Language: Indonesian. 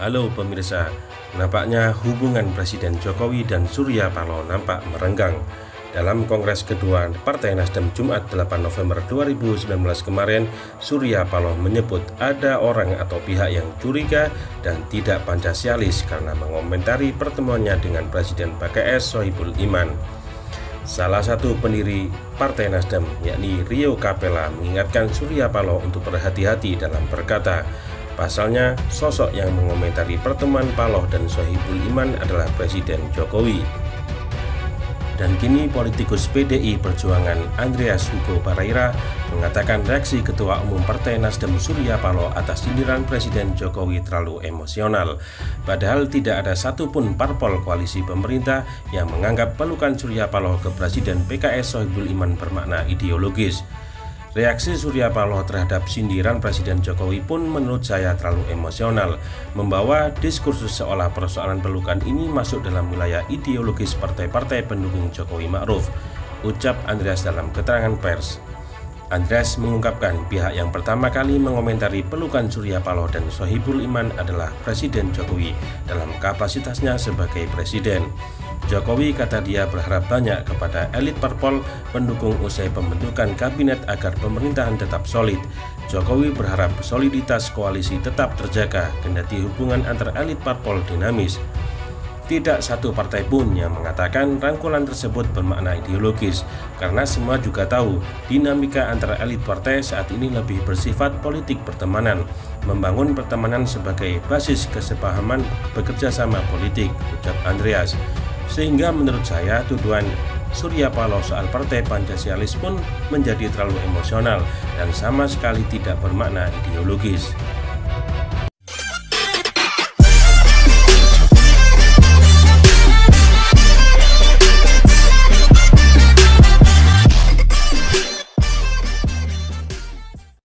Halo pemirsa, nampaknya hubungan Presiden Jokowi dan Surya Paloh nampak merenggang. Dalam Kongres kedua Partai Nasdem Jumat 8 November 2019 kemarin, Surya Paloh menyebut ada orang atau pihak yang curiga dan tidak Pancasialis karena mengomentari pertemuannya dengan Presiden PKS Sohibul Iman. Salah satu pendiri Partai Nasdem, yakni Rio Capella, mengingatkan Surya Paloh untuk berhati-hati dalam berkata. Pasalnya, sosok yang mengomentari pertemuan Paloh dan Sohibul Iman adalah Presiden Jokowi. Dan kini politikus PDI Perjuangan Andreas Hugo Parreira mengatakan reaksi Ketua Umum Partai Nasdem Surya Paloh atas sindiran Presiden Jokowi terlalu emosional. Padahal tidak ada satupun parpol koalisi pemerintah yang menganggap pelukan Surya Paloh ke Presiden PKS Sohibul Iman bermakna ideologis. Reaksi Surya Paloh terhadap sindiran Presiden Jokowi pun menurut saya terlalu emosional, membawa diskursus seolah persoalan pelukan ini masuk dalam wilayah ideologis partai-partai pendukung Jokowi Ma'ruf, ucap Andreas dalam keterangan pers. Andreas mengungkapkan pihak yang pertama kali mengomentari pelukan Surya Paloh dan Sohibul Iman adalah Presiden Jokowi dalam kapasitasnya sebagai presiden. Jokowi, kata dia, berharap banyak kepada elit parpol pendukung usai pembentukan kabinet agar pemerintahan tetap solid. Jokowi berharap soliditas koalisi tetap terjaga kendati hubungan antar elit parpol dinamis. Tidak satu partai pun yang mengatakan rangkulan tersebut bermakna ideologis, karena semua juga tahu dinamika antara elit partai saat ini lebih bersifat politik pertemanan, membangun pertemanan sebagai basis kesepahaman bekerja sama politik, ucap Andreas. Sehingga menurut saya tuduhan Surya Paloh soal partai Pancasialis pun menjadi terlalu emosional dan sama sekali tidak bermakna ideologis.